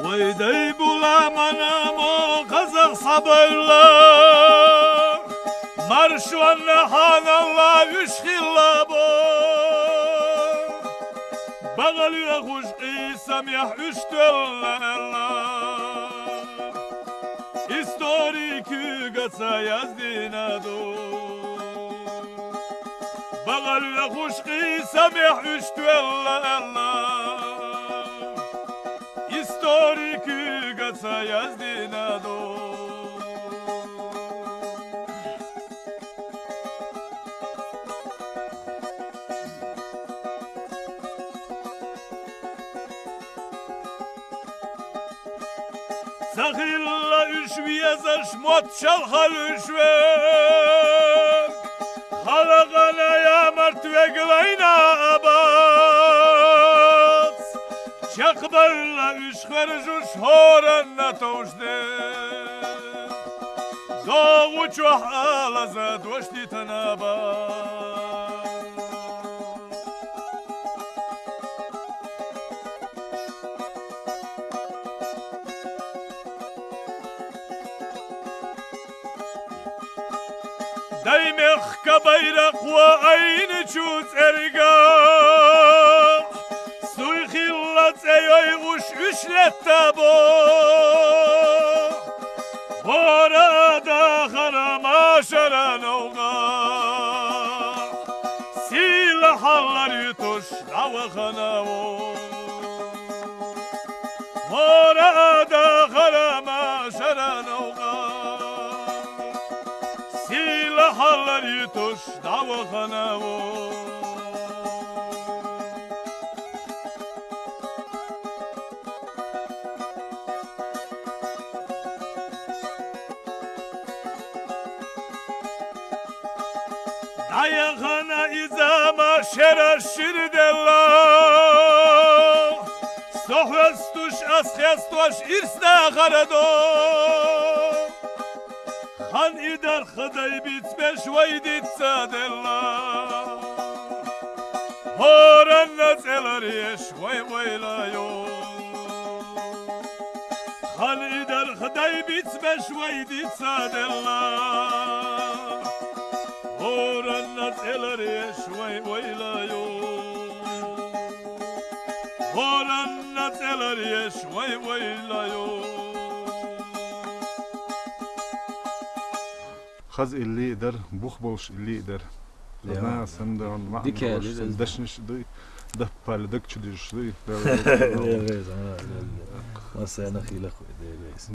ويدي بولا منامو قزق صبيلا مرش والنحان الله يشخي اللابو بغل يخشقي سميح اشتلا историки гаса яздинадо багал яхушқи самех уштвелла историки гаса яздинадо Sakhilla üşviyeze şmot şalhal üşvek Halakana yamart ve glayna abat Çakbarla üşver juş horanna toşde Doğu çuh alaza doşti tanabat دايمخ كبيرق وعين تشوز ارقاق سوي خلت ايوي وش اشلتابو خورا داخل ما شرانوغا سيلا حالر يتوش دعوة خناو خورا داخل ما شرانوغا Hallar yutuş davaxana o Dayaxana izama şeraşir della Sohvestuş asxestuş irsna xarado Han idar xday bitmeş vaydi tsadella Horan nazelar yeş vay vaylayo Han idar xday bitmeş vaydi tsadella Horan nazelar yeş vay vaylayo Horan nazelar yeş vay vaylayo خز اللي يقدر بخبلش اللي يقدر الناس عندهم ما دشنش دي ده بالدك تشدي شدي ما سأنا خيلك